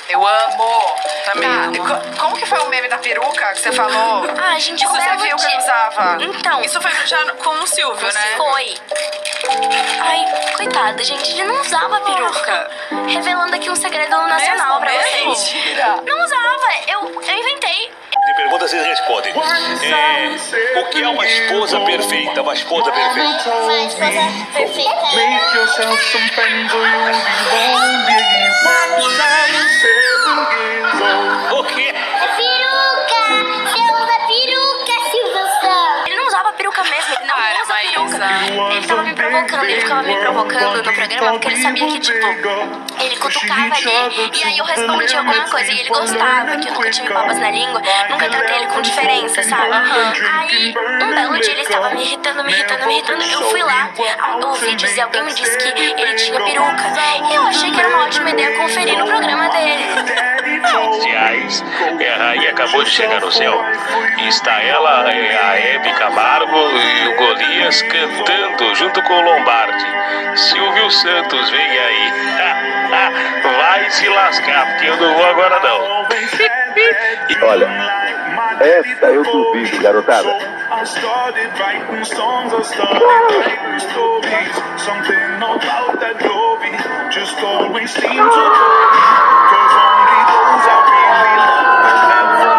Eu amo. Também. Como que foi o meme da peruca que você falou? Ah, gente, Isso você viu que eu usava? Então. Isso foi já com o Silvio, né? Foi. Ai, coitada, gente, ele não usava peruca. Revelando aqui um segredo nacional pra vocês. Mentira. Não usava, eu inventei. De perguntas vocês respondem. O que é uma esposa perfeita? Uma esposa perfeita. Uma esposa perfeita. Make yourself some friends or you'll be lonely. Once I was 7 years old. O quê? É peruca! Você usa peruca, Silvio Santos! Ele não usava peruca mesmo, ele não Para, usa peruca. Maísa. Ele tava me provocando, ele ficava me provocando no programa porque ele sabia que, tipo, ele cutucava ali e aí eu respondia alguma coisa e ele gostava, que eu nunca tive papas na língua, nunca tratei ele com diferença, sabe? Aí, um belo dia ele estava me irritando, eu fui lá, ouvi dizer, alguém me disse que ele tinha peruca e eu achei que era uma ótima ideia conferir no programa dele. Sociais. A rainha acabou de chegar no céu. E está ela, a Hebe Camargo e o Golias cantando junto com o Lombardi. Silvio Santos vem aí. Vai se lascar, porque eu não vou agora não. Olha, essa eu duvido, garotada. I started writing songs, I started writing stories. Something about that glory just always seemed to bore me. 'Cause only those I really love ever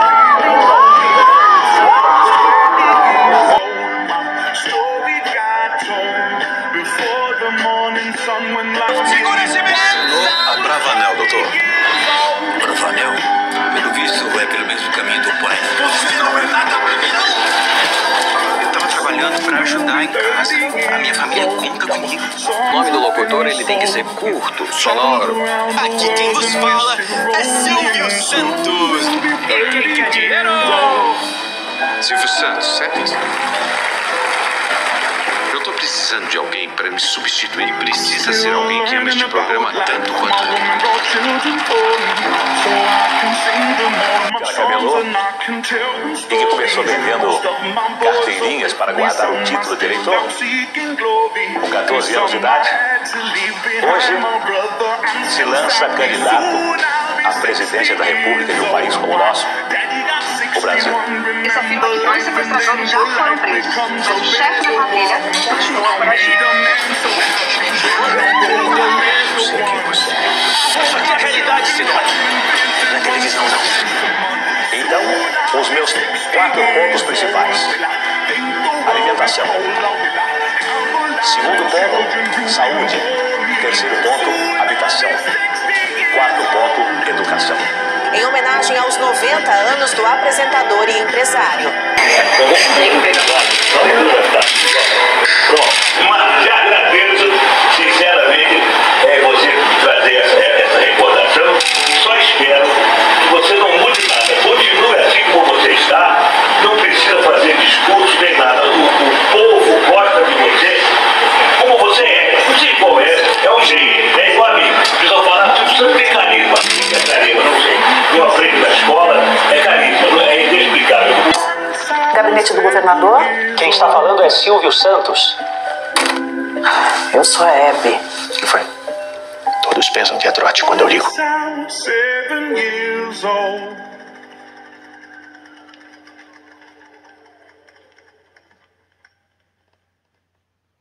really my story got told before the morning sun went light. Segura esse menino! Abravanel, doutor. Abravanel? Pelo visto, vai pelo mesmo caminho do pai. Você não é nada pra mim, não! Eu tava trabalhando pra ajudar em casa. A minha família conta comigo. O nome do locutor ele tem que ser curto, sonoro. Aqui quem vos fala é Silvio Santos. E quem quer dinheiro? Silvio Santos, certo? Eu tô precisando de alguém pra me substituir. Precisa ser alguém que ama este programa tanto quanto eu. Ela camelou e que começou vendendo carteirinhas para guardar o título de eleitor. Com 14 anos de idade, hoje se lança candidato à presidência da República de um país como o nosso, o Brasil. Isso afirma que 2 sequestradores já foram presos, mas o chefe da família continua foragido. Eu sei quem você é. Isso aqui é realidade, senhor. Não é televisão, não. Então, os meus 4 pontos principais. Alimentação. Segundo ponto, saúde. Terceiro ponto, habitação. Quarto ponto, educação. Em homenagem aos 90 anos do apresentador e empresário. Pronto, mas te agradeço, sinceramente, você trazer essa recordação. Só espero que você não mude nada. Continue assim como você está. Não precisa fazer discurso nem nada. O povo gosta de você como você é. Não sei qual é. É um jeito. É igual a mim. O pessoal fala, você tem carisma. É carisma, não sei. Eu aprendo na escola. É carisma. É inexplicável. Gabinete do governador? Quem está falando é Silvio Santos. Eu sou a Hebe. O que foi? Todos pensam que é trote quando eu ligo. 7 years old.